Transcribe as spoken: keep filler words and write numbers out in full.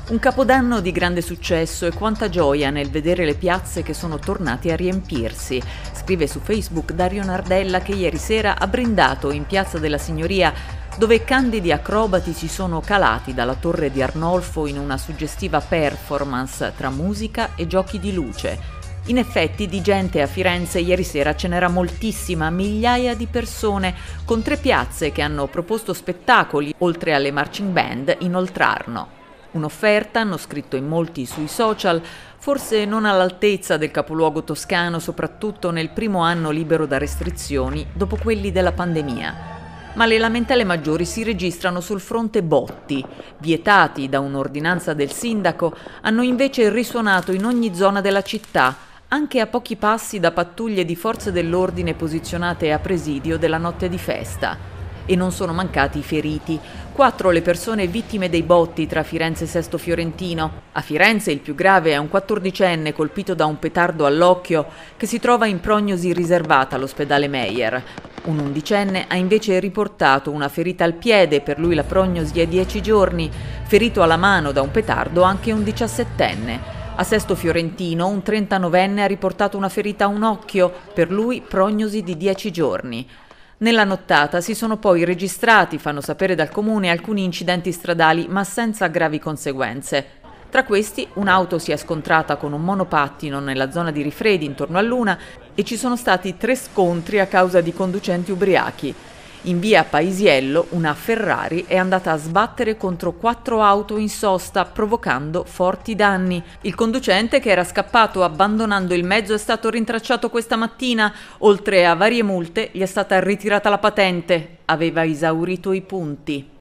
Un capodanno di grande successo e quanta gioia nel vedere le piazze che sono tornate a riempirsi. Scrive su Facebook Dario Nardella che ieri sera ha brindato in Piazza della Signoria, dove candidi acrobati si sono calati dalla torre di Arnolfo in una suggestiva performance tra musica e giochi di luce. In effetti di gente a Firenze ieri sera ce n'era moltissima, migliaia di persone, con tre piazze che hanno proposto spettacoli, oltre alle marching band, in Oltrarno. Un'offerta, hanno scritto in molti sui social, forse non all'altezza del capoluogo toscano, soprattutto nel primo anno libero da restrizioni, dopo quelli della pandemia. Ma le lamentele maggiori si registrano sul fronte botti. Vietati da un'ordinanza del sindaco, hanno invece risuonato in ogni zona della città, anche a pochi passi da pattuglie di forze dell'ordine posizionate a presidio della notte di festa. E non sono mancati i feriti. Quattro le persone vittime dei botti tra Firenze e Sesto Fiorentino. A Firenze il più grave è un quattordicenne colpito da un petardo all'occhio che si trova in prognosi riservata all'ospedale Meyer. Un undicenne ha invece riportato una ferita al piede, per lui la prognosi è dieci giorni. Ferito alla mano da un petardo anche un diciassettenne. A Sesto Fiorentino un trentanovenne ha riportato una ferita a un occhio, per lui prognosi di dieci giorni. Nella nottata si sono poi registrati, fanno sapere dal comune, alcuni incidenti stradali ma senza gravi conseguenze. Tra questi un'auto si è scontrata con un monopattino nella zona di Rifredi intorno a Luna e ci sono stati tre scontri a causa di conducenti ubriachi. In via Paisiello una Ferrari è andata a sbattere contro quattro auto in sosta, provocando forti danni. Il conducente, che era scappato abbandonando il mezzo, è stato rintracciato questa mattina. Oltre a varie multe, gli è stata ritirata la patente. Aveva esaurito i punti.